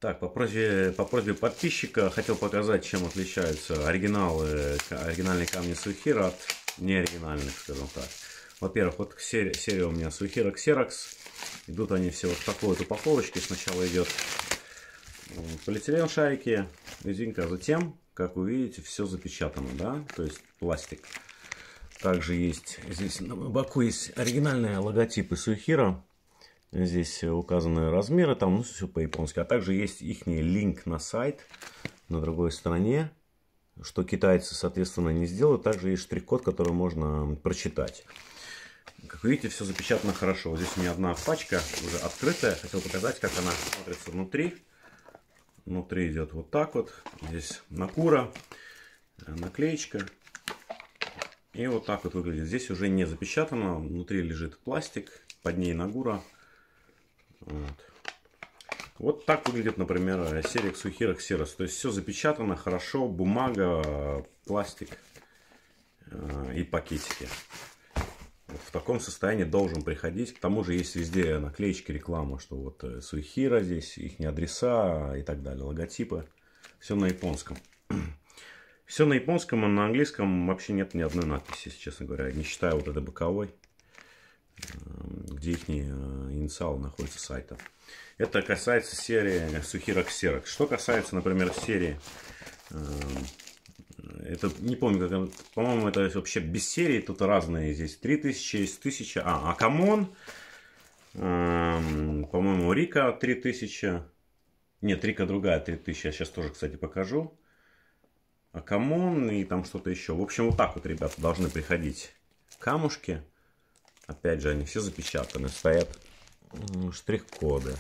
Так, по просьбе подписчика хотел показать, чем отличаются оригинальные камни Суихиро от неоригинальных, скажем так. Во-первых, вот серия у меня Суихиро Xerox. Идут они все вот в такой вот упаковочке. Сначала идет полиэтилен шарики, резинка, а затем, как вы видите, все запечатано, да, то есть пластик. Также есть здесь на боку есть оригинальные логотипы Суихиро. Здесь указаны размеры, там ну, все по-японски. А также есть их линк на сайт на другой стороне, что китайцы, соответственно, не сделают. Также есть штрих-код, который можно прочитать. Как вы видите, все запечатано хорошо. Вот здесь у меня одна пачка уже открытая. Хотел показать, как она смотрится внутри. Внутри идет вот так вот. Здесь накура, наклеечка. И вот так вот выглядит. Здесь уже не запечатано. Внутри лежит пластик, под ней нагура. Вот так выглядит, например, серия Суихиро Xerox. То есть все запечатано хорошо, бумага, пластик и пакетики. В таком состоянии должен приходить. К тому же есть везде наклеечки, реклама, что вот Суихиро здесь, их адреса и так далее, логотипы. Все на японском. Все на японском, а на английском вообще нет ни одной надписи, честно говоря. Не считая вот этой боковой, где их инициалы находятся сайта. Это касается серии Суихиро Xerox. Что касается, например, серии, это не помню, как, по-моему, это вообще без серии, тут разные здесь 3000, есть 1000, Акамон, по-моему, Рика 3000, нет, Рика другая 3000, я сейчас тоже, кстати, покажу. Акамон и там что-то еще. В общем, вот так вот, ребята, должны приходить камушки. Опять же, они все запечатаны, стоят штрих-коды.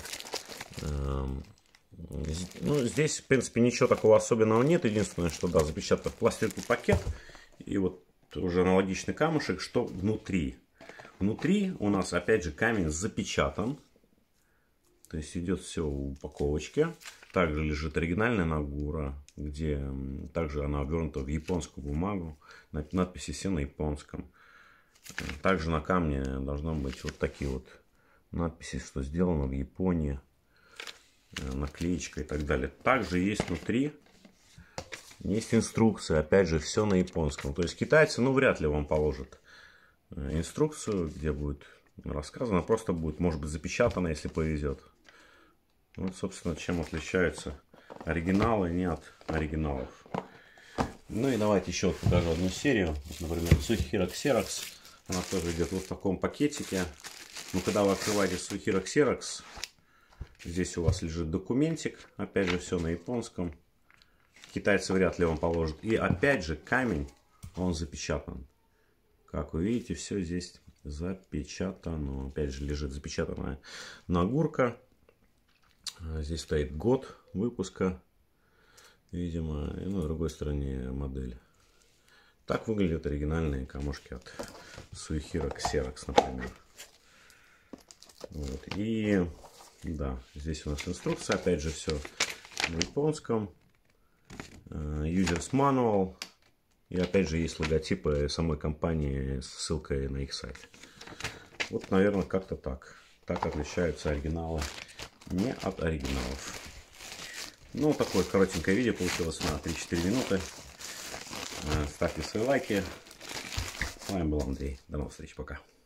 Ну, здесь, в принципе, ничего такого особенного нет. Единственное, что, да, запечатан в пластиковый пакет. И вот уже аналогичный камушек, что внутри. Внутри у нас, опять же, камень запечатан. То есть идет все в упаковочке. Также лежит оригинальная нагура, где также она обернута в японскую бумагу. Надписи все на японском. Также на камне должны быть вот такие вот надписи, что сделано в Японии, наклеечка и так далее. Также есть внутри, есть инструкция, опять же, все на японском. То есть китайцы, ну, вряд ли вам положат инструкцию, где будет рассказано, просто будет, может быть, запечатано, если повезет. Вот, собственно, чем отличаются оригиналы не от оригиналов. Ну и давайте еще покажу одну серию. Например, Суихиро Xerox. Она тоже идет вот в таком пакетике. Но когда вы открываете Суихиро Xerox, здесь у вас лежит документик. Опять же, все на японском. Китайцы вряд ли вам положат. И опять же, камень, он запечатан. Как вы видите, все здесь запечатано. Опять же, лежит запечатанная нагурка. Здесь стоит год выпуска, видимо, и на другой стороне модель. Так выглядят оригинальные камушки от Суихиро Xerox, например. Вот. И да, здесь у нас инструкция, опять же, все на японском. Users Manual. И опять же есть логотипы самой компании с ссылкой на их сайт. Вот, наверное, как-то так. Так отличаются оригиналы не от оригиналов. Ну, такое коротенькое видео получилось на 3-4 минуты. Ставьте свои лайки. С вами был Андрей. До новых встреч. Пока.